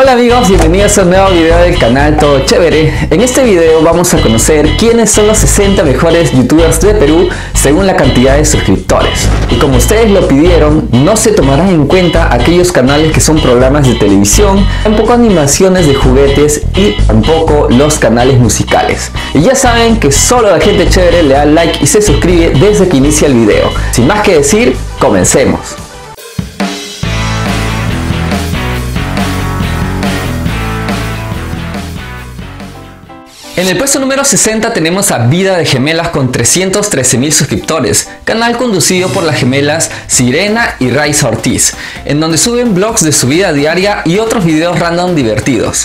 Hola amigos, bienvenidos a un nuevo video del canal Todo Chévere. En este video vamos a conocer quiénes son los 60 mejores youtubers de Perú según la cantidad de suscriptores. Y como ustedes lo pidieron, no se tomarán en cuenta aquellos canales que son programas de televisión, tampoco animaciones de juguetes y tampoco los canales musicales. Y ya saben que solo la gente chévere le da like y se suscribe desde que inicia el video. Sin más que decir, comencemos. En el puesto número 60 tenemos a Vida de Gemelas con 313.000 suscriptores, canal conducido por las gemelas Sirena y Raiza Ortiz, en donde suben vlogs de su vida diaria y otros videos random divertidos.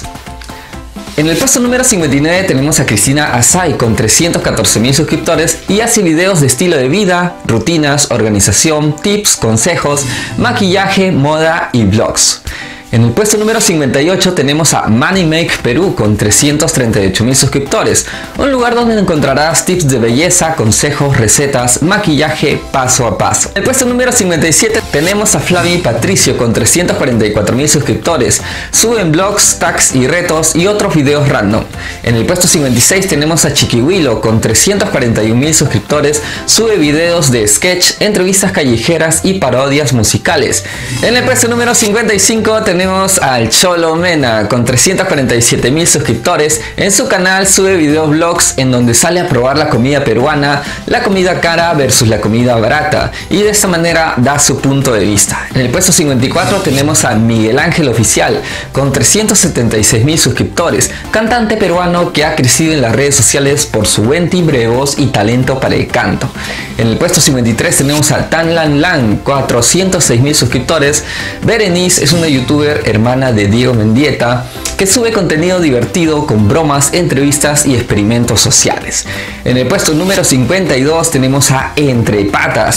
En el puesto número 59 tenemos a Cristina Asai con 314.000 suscriptores y hace videos de estilo de vida, rutinas, organización, tips, consejos, maquillaje, moda y vlogs. En el puesto número 58 tenemos a Money Make Perú con 338.000 suscriptores, un lugar donde encontrarás tips de belleza, consejos, recetas, maquillaje paso a paso. En el puesto número 57 tenemos a Flavi Patricio con 344.000 suscriptores, suben vlogs, tags y retos y otros videos random. En el puesto 56 tenemos a Chiquihuilo con 341.000 suscriptores, sube videos de sketch, entrevistas callejeras y parodias musicales. En el puesto número 55 tenemos al Cholo Mena con 347.000 suscriptores. En su canal sube videoblogs en donde sale a probar la comida peruana, la comida cara versus la comida barata, y de esta manera da su punto de vista. En el puesto 54 tenemos a Miguel Ángel Oficial con 376.000 suscriptores, cantante peruano que ha crecido en las redes sociales por su buen timbre de voz y talento para el canto. En el puesto 53 tenemos a Tan Lan Lan, 406.000 suscriptores. Berenice es una youtuber hermana de Diego Mendieta que sube contenido divertido con bromas, entrevistas y experimentos sociales. En el puesto número 52 tenemos a Entre Patas,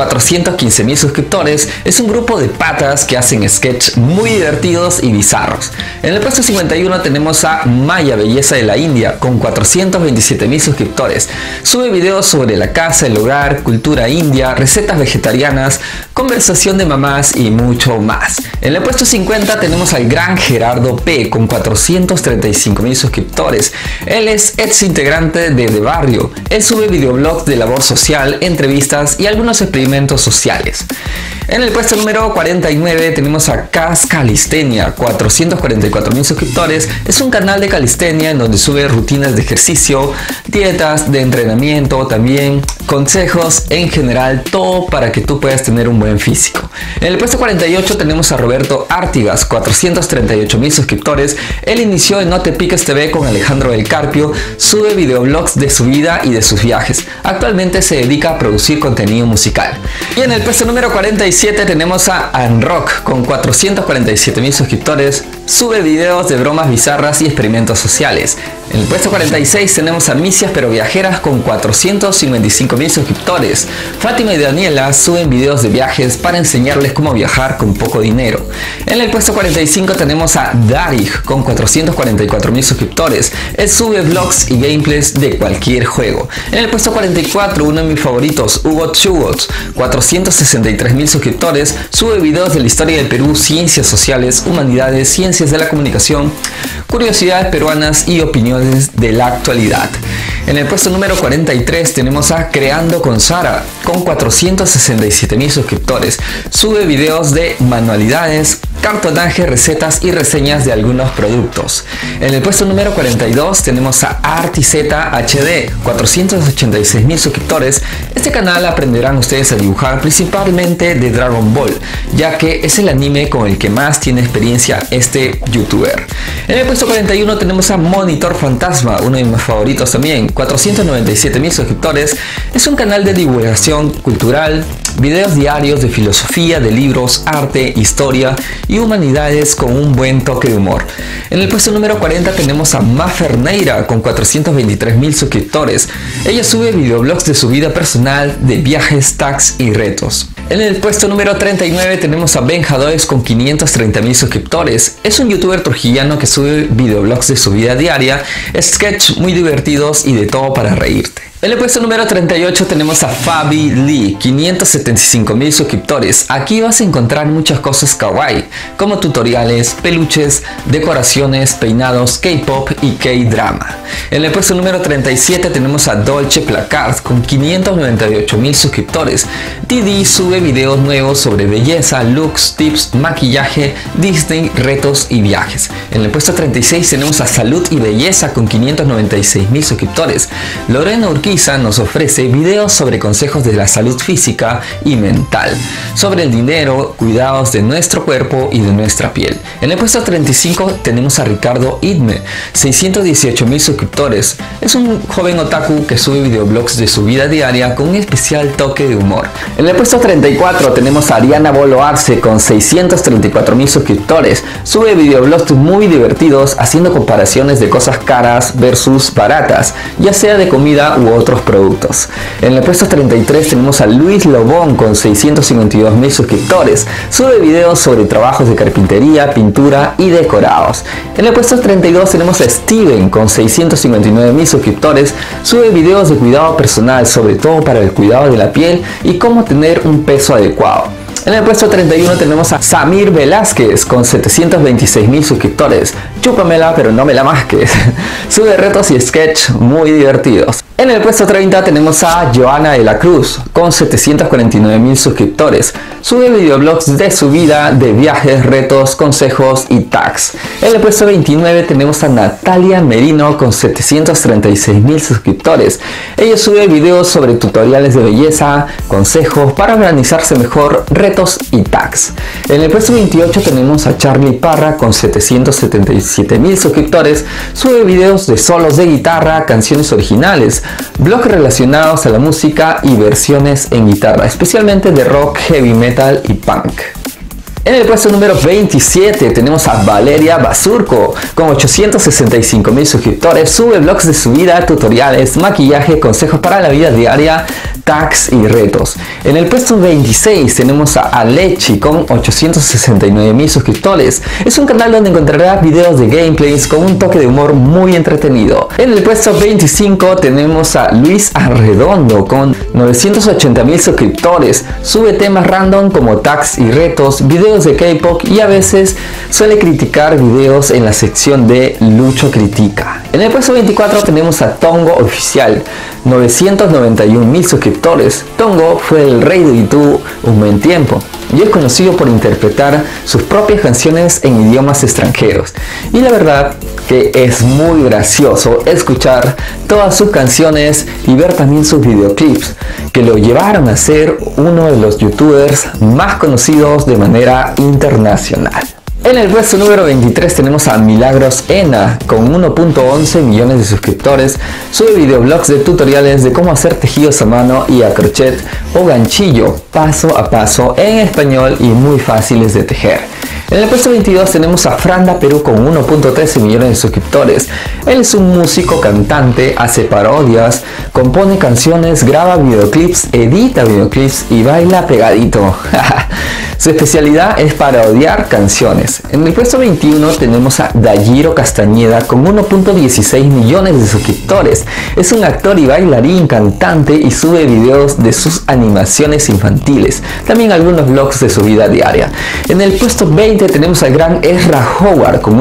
415.000 suscriptores. Es un grupo de patas que hacen sketches muy divertidos y bizarros. En el puesto 51 tenemos a Maya Belleza de la India con 427.000 suscriptores. Sube videos sobre la casa, el hogar, cultura india, recetas vegetarianas, conversación de mamás y mucho más. En el puesto 50 tenemos al gran Gerardo P con 435.000 suscriptores. Él es ex integrante de The Barrio. Él sube videoblogs de labor social, entrevistas y algunos experimentos sociales. En el puesto número 49 tenemos a Cas Calistenia, 444.000 suscriptores. Es un canal de calistenia en donde sube rutinas de ejercicio, dietas, de entrenamiento, también consejos, en general todo para que tú puedas tener un buen físico. En el puesto 48 tenemos a Roberto Artigas, 438.000 suscriptores. Él inició en No Te Piques TV con Alejandro del Carpio, sube videoblogs de su vida y de sus viajes. Actualmente se dedica a producir contenido musical. Y en el puesto número 47 tenemos a Anrock con 447.000 suscriptores, sube videos de bromas bizarras y experimentos sociales. En el puesto 46 tenemos a Misias pero Viajeras con 455.000 suscriptores. Fátima y Daniela suben videos de viajes para enseñarles cómo viajar con poco dinero. En el puesto 45 tenemos a Darig con 444.000 suscriptores. Él sube vlogs y gameplays de cualquier juego. En el puesto 44, uno de mis favoritos, Hugo Chugots, 463.000 suscriptores, sube videos de la historia del Perú, ciencias sociales, humanidades, ciencias de la comunicación, curiosidades peruanas y opiniones de la actualidad. En el puesto número 43 tenemos a Creando con Sara con 467.000 suscriptores. Sube videos de manualidades, cartonaje, recetas y reseñas de algunos productos. En el puesto número 42 tenemos a ArtiZeta HD, 486.000 suscriptores. Este canal aprenderán ustedes a dibujar principalmente de Dragon Ball, ya que es el anime con el que más tiene experiencia este youtuber. En el puesto 41 tenemos a Monitor Fantasma, uno de mis favoritos también, 497.000 suscriptores. Es un canal de divulgación cultural, videos diarios de filosofía, de libros, arte, historia y humanidades con un buen toque de humor. En el puesto número 40 tenemos a Mafer Neira con 423.000 suscriptores. Ella sube videoblogs de su vida personal, de viajes, tags y retos. En el puesto número 39 tenemos a Benjadoes con 530.000 suscriptores. Es un youtuber trujillano que sube videoblogs de su vida diaria, sketches muy divertidos y de todo para reírte. En el puesto número 38 tenemos a Fabi Lee, 575.000 suscriptores. Aquí vas a encontrar muchas cosas kawaii, como tutoriales, peluches, decoraciones, peinados, K-pop y K-drama. En el puesto número 37 tenemos a Dolce Placard con 598.000 suscriptores. Didi sube videos nuevos sobre belleza, looks, tips, maquillaje, Disney, retos y viajes. En el puesto 36 tenemos a Salud y Belleza con 596.000 suscriptores. Lorena Urquiza nos ofrece videos sobre consejos de la salud física y mental, sobre el dinero, cuidados de nuestro cuerpo y de nuestra piel. En el puesto 35 tenemos a Ricardo Idme, 618.000 suscriptores. Es un joven otaku que sube videoblogs de su vida diaria con un especial toque de humor. En el puesto 34 tenemos a Ariana Bolo Arce con 634.000 suscriptores. Sube videoblogs muy divertidos haciendo comparaciones de cosas caras versus baratas, ya sea de comida u otros productos. En el puesto 33 tenemos a Luis Lobón con 652.000 suscriptores. Sube videos sobre trabajos de carpintería, pintura y decorados. En el puesto 32 tenemos a Steven con 659.000 suscriptores. Sube videos de cuidado personal, sobre todo para el cuidado de la piel y cómo tener un peso adecuado. En el puesto 31 tenemos a Samir Velázquez con 726.000 suscriptores. Chúpamela pero no me la masques. Sube retos y sketch muy divertidos. En el puesto 30 tenemos a Joana de la Cruz con 749.000 suscriptores. Sube videoblogs de su vida, de viajes, retos, consejos y tags. En el puesto 29 tenemos a Natalia Merino con 736.000 suscriptores. Ella sube videos sobre tutoriales de belleza, consejos para organizarse mejor, retos y tags. En el puesto 28 tenemos a Charlie Parra con 777.000 suscriptores. Sube videos de solos de guitarra, canciones originales, blogs relacionados a la música y versiones en guitarra, especialmente de rock, heavy metal y punk. En el puesto número 27 tenemos a Valeria Basurco con 865.000 suscriptores. Sube blogs de su vida, tutoriales, maquillaje, consejos para la vida diaria, tags y retos. En el puesto 26 tenemos a Alechi con 869.000 suscriptores. Es un canal donde encontrarás videos de gameplays con un toque de humor muy entretenido. En el puesto 25 tenemos a Luis Arredondo con 980.000 suscriptores. Sube temas random como tags y retos, videos de K-pop y a veces suele criticar videos en la sección de Lucho Critica. En el puesto 24 tenemos a Tongo Oficial, 991.000 suscriptores. Tongo fue el rey de YouTube un buen tiempo y es conocido por interpretar sus propias canciones en idiomas extranjeros. Y la verdad que es muy gracioso escuchar todas sus canciones y ver también sus videoclips, que lo llevaron a ser uno de los youtubers más conocidos de manera internacional. En el puesto número 23 tenemos a Milagros Ena con 1.11 millones de suscriptores. Sube videoblogs de tutoriales de cómo hacer tejidos a mano y a crochet o ganchillo paso a paso en español y muy fáciles de tejer. En el puesto 22 tenemos a Franda Perú con 1.13 millones de suscriptores. Él es un músico, cantante, hace parodias, compone canciones, graba videoclips, edita videoclips y baila pegadito. Su especialidad es parodiar canciones. En el puesto 21 tenemos a Dayiro Castañeda con 1.16 millones de suscriptores. Es un actor y bailarín, cantante y sube videos de sus animaciones infantiles. También algunos vlogs de su vida diaria. En el puesto 20 tenemos al gran Ezra Howard con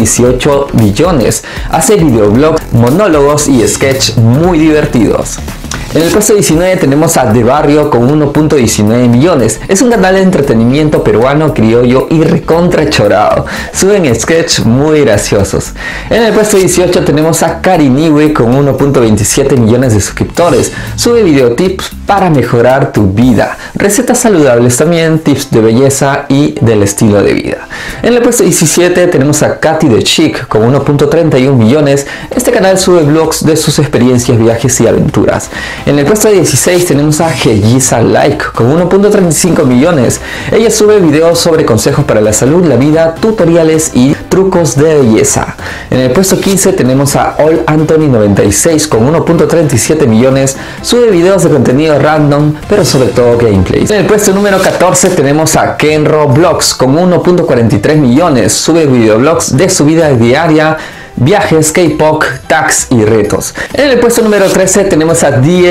1.18 millones. Hace videoblogs, monólogos y sketch muy divertidos. En el puesto 19 tenemos a De Barrio con 1.19 millones. Es un canal de entretenimiento peruano, criollo y recontra chorado. Suben sketch muy graciosos. En el puesto 18 tenemos a Kariniwe con 1.27 millones de suscriptores. Sube videotips para mejorar tu vida. Recetas saludables también, tips de belleza y del estilo de vida. En el puesto 17 tenemos a Katy the Chick con 1.31 millones. Este canal sube vlogs de sus experiencias, viajes y aventuras. En el puesto 16 tenemos a Hellisa Like con 1.35 millones. Ella sube videos sobre consejos para la salud, la vida, tutoriales y trucos de belleza. En el puesto 15 tenemos a All Anthony 96 con 1.37 millones. Sube videos de contenido random, pero sobre todo gameplays. En el puesto número 14 tenemos a Kenro Vlogs con 1.43 millones. Sube videoblogs de su vida diaria, viajes, K-pop, tags y retos. En el puesto número 13 tenemos a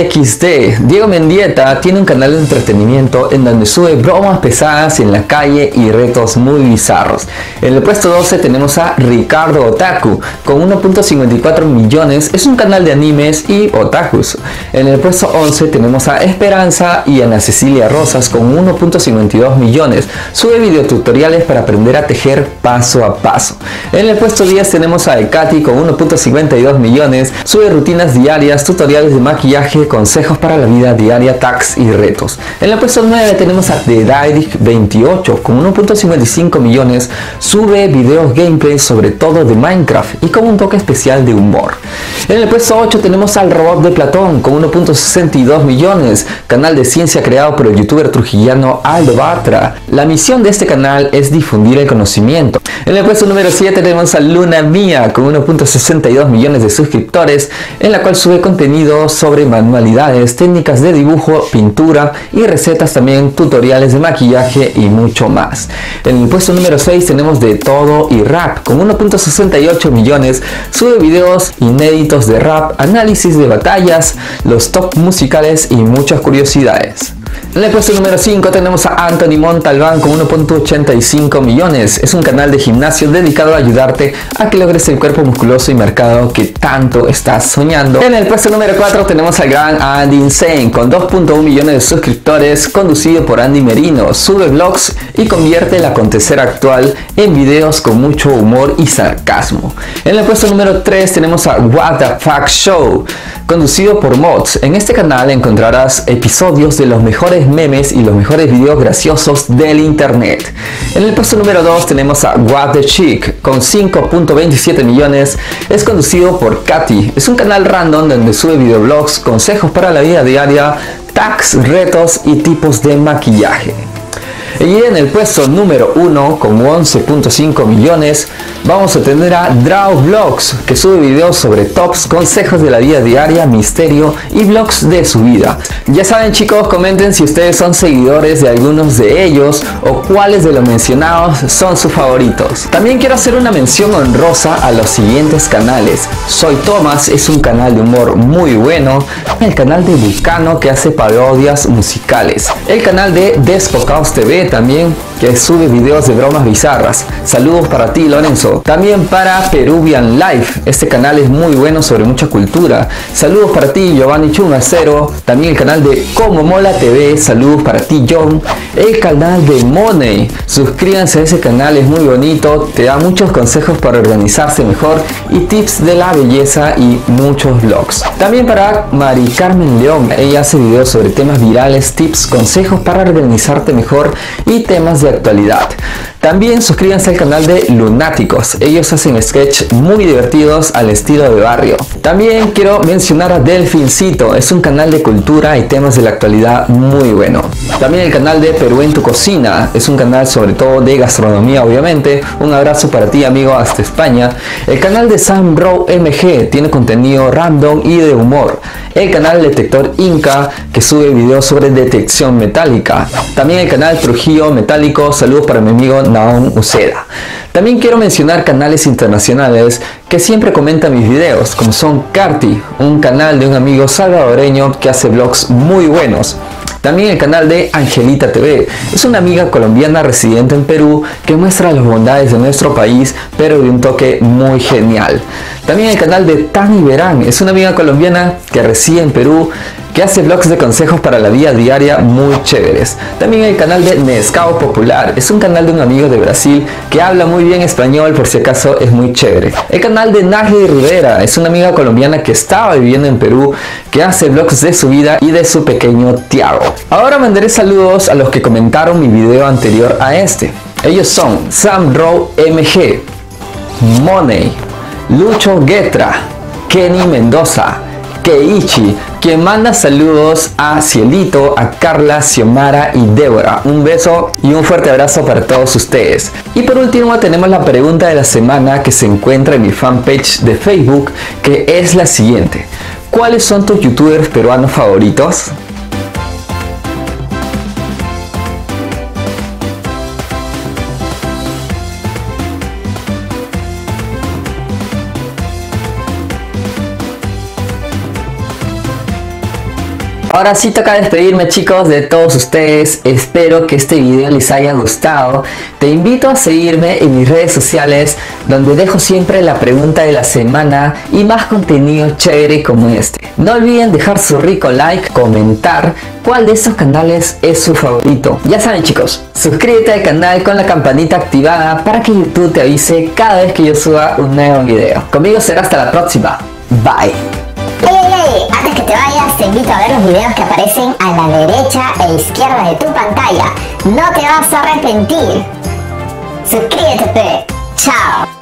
DXD. Diego Mendieta tiene un canal de entretenimiento en donde sube bromas pesadas en la calle y retos muy bizarros. En el puesto 12 tenemos a Ricardo Otaku con 1.54 millones, es un canal de animes y otakus. En el puesto 11 tenemos a Esperanza y Ana Cecilia Rosas con 1.52 millones, sube videotutoriales para aprender a tejer paso a paso. En el puesto 10 tenemos a Ekati con 1.52 millones, sube rutinas diarias, tutoriales de maquillaje, consejos para la vida diaria, tags y retos. En el puesto 9 tenemos a The Direct 28 con 1.55 millones, sube videos gameplay sobre todo de Minecraft y con un toque especial de humor. En el puesto 8 tenemos al Robot de Platón con 1.62 millones, canal de ciencia creado por el youtuber trujillano Aldo Bartra. La misión de este canal es difundir el conocimiento. En el puesto número 7 tenemos a Luna Mía con 1.62 millones de suscriptores, en la cual sube contenido sobre manualidades, técnicas de dibujo, pintura y recetas, también tutoriales de maquillaje y mucho más. En el puesto número 6 tenemos De Todo y Rap con 1.68 millones, sube videos inéditos de rap, análisis de batallas, los top musicales y muchas curiosidades. En el puesto número 5 tenemos a Anthony Montalbán con 1.85 millones. Es un canal de gimnasio dedicado a ayudarte a que logres el cuerpo musculoso y marcado que tanto estás soñando. En el puesto número 4 tenemos al gran Andy Insane con 2.1 millones de suscriptores, conducido por Andy Merino. Sube vlogs y convierte el acontecer actual en videos con mucho humor y sarcasmo. En el puesto número 3 tenemos a What the Fuck Show, conducido por Mods. En este canal encontrarás episodios de los mejores memes y los mejores videos graciosos del internet. En el puesto número 2 tenemos a What the Chick con 5.27 millones, es conducido por Katy. Es un canal random donde sube videoblogs, consejos para la vida diaria, tags, retos y tipos de maquillaje. Y en el puesto número 1 con 11.5 millones vamos a tener a Draw Vlogs, que sube videos sobre tops, consejos de la vida diaria, misterio y vlogs de su vida. Ya saben, chicos, comenten si ustedes son seguidores de algunos de ellos o cuáles de los mencionados son sus favoritos. También quiero hacer una mención honrosa a los siguientes canales. Soy Thomas, es un canal de humor muy bueno, el canal de Vulcano, que hace parodias musicales, el canal de Despocaos TV también, que sube videos de bromas bizarras. Saludos para ti, Lorenzo. También para Peruvian Life, este canal es muy bueno sobre mucha cultura. Saludos para ti, Giovanni Chumacero. También el canal de Como Mola TV, saludos para ti, John. El canal de Money, suscríbanse a ese canal, es muy bonito, te da muchos consejos para organizarse mejor y tips de la belleza y muchos vlogs. También para Mari Carmen León, ella hace videos sobre temas virales, tips, consejos para organizarte mejor y temas de actualidad. También suscríbanse al canal de Lunáticos, ellos hacen sketches muy divertidos al estilo de barrio. También quiero mencionar a Delfincito, es un canal de cultura y temas de la actualidad muy bueno. También el canal de Perú en tu cocina, es un canal sobre todo de gastronomía, obviamente. Un abrazo para ti, amigo, hasta España. El canal de Sam Bro MG tiene contenido random y de humor. El canal Detector Inca, que sube videos sobre detección metálica. También el canal Trujillo Metálico, saludos para mi amigo Naum Uceda. También quiero mencionar canales internacionales que siempre comentan mis videos, como son Carti, un canal de un amigo salvadoreño que hace vlogs muy buenos. También el canal de Angelita TV, es una amiga colombiana residente en Perú que muestra las bondades de nuestro país, pero de un toque muy genial. También el canal de Tani Verán, es una amiga colombiana que reside en Perú, que hace vlogs de consejos para la vida diaria muy chéveres. También el canal de Nescau Popular, es un canal de un amigo de Brasil que habla muy bien español, por si acaso es muy chévere. El canal de Narly Rivera, es una amiga colombiana que estaba viviendo en Perú, que hace vlogs de su vida y de su pequeño Tiago. Ahora mandaré saludos a los que comentaron mi video anterior a este. Ellos son Sam Row MG, Money, Lucho Guetra, Kenny Mendoza, Keiichi, quien manda saludos a Cielito, a Carla, Xiomara y Débora. Un beso y un fuerte abrazo para todos ustedes. Y por último tenemos la pregunta de la semana que se encuentra en mi fanpage de Facebook, que es la siguiente: ¿cuáles son tus youtubers peruanos favoritos? Ahora sí toca despedirme, chicos, de todos ustedes. Espero que este video les haya gustado. Te invito a seguirme en mis redes sociales, donde dejo siempre la pregunta de la semana y más contenido chévere como este. No olviden dejar su rico like, comentar cuál de estos canales es su favorito. Ya saben, chicos, suscríbete al canal con la campanita activada para que YouTube te avise cada vez que yo suba un nuevo video. Conmigo será hasta la próxima. Bye. ¡Ey! Antes que te vayas, te invito a ver los videos que aparecen a la derecha e izquierda de tu pantalla. No te vas a arrepentir. Suscríbete. Chao.